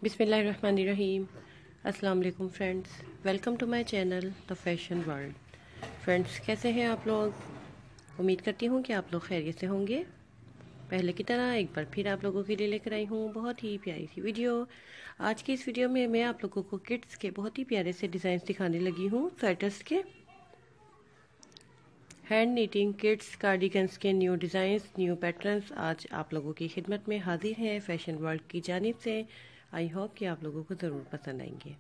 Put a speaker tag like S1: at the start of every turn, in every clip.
S1: बिस्मिल्लाहिर्रहमानिर्रहीम। अस्सलाम वालेकुम friends, welcome to my channel the fashion world. Friends, कैसे हैं आप लोग? उम्मीद करती हूँ कि आप लोग खैरियत से होंगे। पहले की तरह एक बार फिर आप लोगों के लिए लेकर आई हूँ बहुत ही प्यारी सी वीडियो। आज की इस वीडियो में मैं आप लोगों को किड्स के बहुत ही प्यारे से डिज़ाइन दिखाने लगी हूँ। स्वेटर्स के, हैंड नीटिंग किड्स कार्डिगन्स के न्यू डिज़ाइंस, न्यू पैटर्न्स आज आप लोगों की खिदमत में हाजिर हैं फैशन वर्ल्ड की जानिब से। आई होप कि आप लोगों को ज़रूर पसंद आएंगे।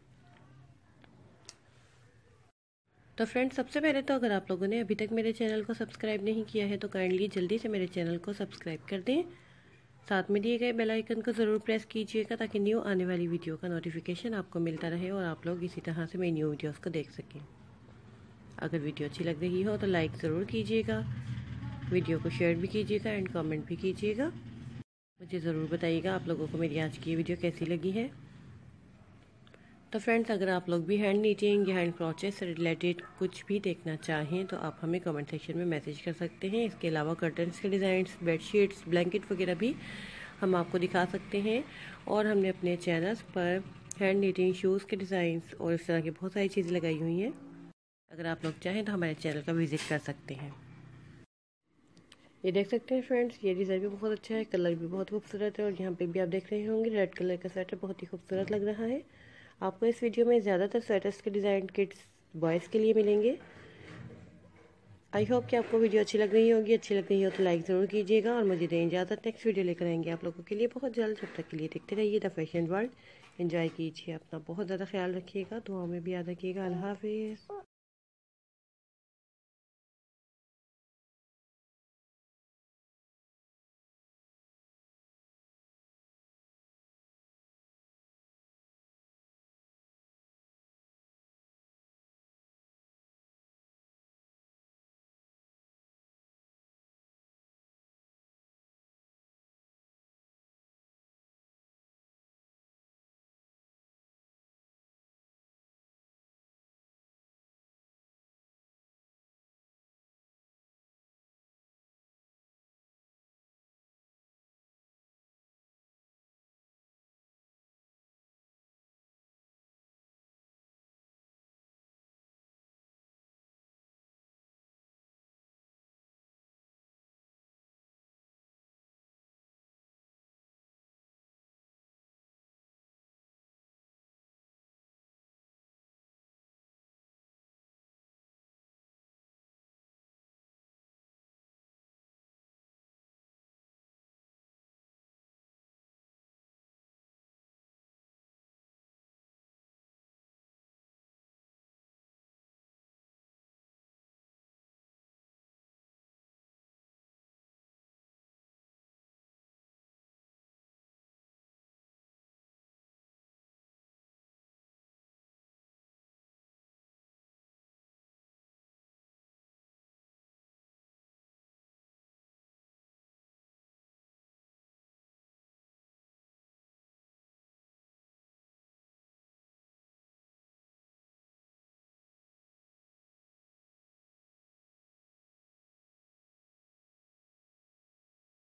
S1: तो फ्रेंड्स, सबसे पहले तो अगर आप लोगों ने अभी तक मेरे चैनल को सब्सक्राइब नहीं किया है तो काइंडली जल्दी से मेरे चैनल को सब्सक्राइब कर दें। साथ में दिए गए बेल आइकन को ज़रूर प्रेस कीजिएगा ताकि न्यू आने वाली वीडियो का नोटिफिकेशन आपको मिलता रहे और आप लोग इसी तरह से मेरी न्यू वीडियोस को देख सकें। अगर वीडियो अच्छी लग रही हो तो लाइक ज़रूर कीजिएगा, वीडियो को शेयर भी कीजिएगा एंड कमेंट भी कीजिएगा। मुझे ज़रूर बताइएगा आप लोगों को मेरी आज की वीडियो कैसी लगी है। तो फ्रेंड्स, अगर आप लोग भी हैंड नीटिंग या हैंड क्रोचेट से रिलेटेड कुछ भी देखना चाहें तो आप हमें कमेंट सेक्शन में मैसेज कर सकते हैं। इसके अलावा कर्टन्स के डिज़ाइंस, बेडशीट्स, ब्लैंकेट वगैरह भी हम आपको दिखा सकते हैं। और हमने अपने चैनल्स पर हैंड नीटिंग, शूज़ के डिज़ाइंस और इस तरह की बहुत सारी चीज़ें लगाई हुई हैं। अगर आप लोग चाहें तो हमारे चैनल का विज़िट कर सकते हैं। ये देख सकते हैं फ्रेंड्स, ये डिज़ाइन भी बहुत अच्छा है, कलर भी बहुत खूबसूरत है। और यहाँ पे भी आप देख रहे होंगे रेड कलर का स्वेटर बहुत ही खूबसूरत लग रहा है। आपको इस वीडियो में ज़्यादातर स्वेटर्स के डिज़ाइन किड्स बॉयज़ के लिए मिलेंगे। आई होप कि आपको वीडियो अच्छी लग रही होगी। अच्छी लग रही हो तो लाइक ज़रूर कीजिएगा और मुझे दें इजाज़त। नेक्स्ट वीडियो लेकर आएंगे आप लोगों के लिए बहुत जल्द। जब तक के लिए देखते रहिए द फैशन वर्ल्ड। एंजॉय कीजिए, अपना बहुत ज़्यादा ख्याल रखिएगा, दुआ में भी याद रखिएगा। अल्लाह हाफिज़।